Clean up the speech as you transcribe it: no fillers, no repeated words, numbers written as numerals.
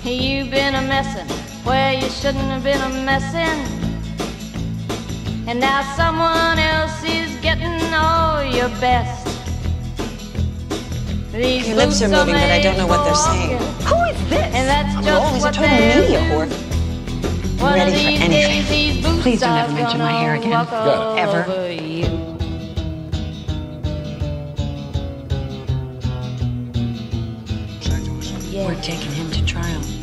You've been a messin' where you shouldn't have been a messin', and now someone else is getting all your best. These Your lips are moving, but I don't know what they're saying. Who is this? And that's Oh, just he's a what total they'll media do. whore. One Ready of for these anything. days, these boots Please don't are ever mention my hair again. walk Got it. Ever. over you. We're taking him to trial.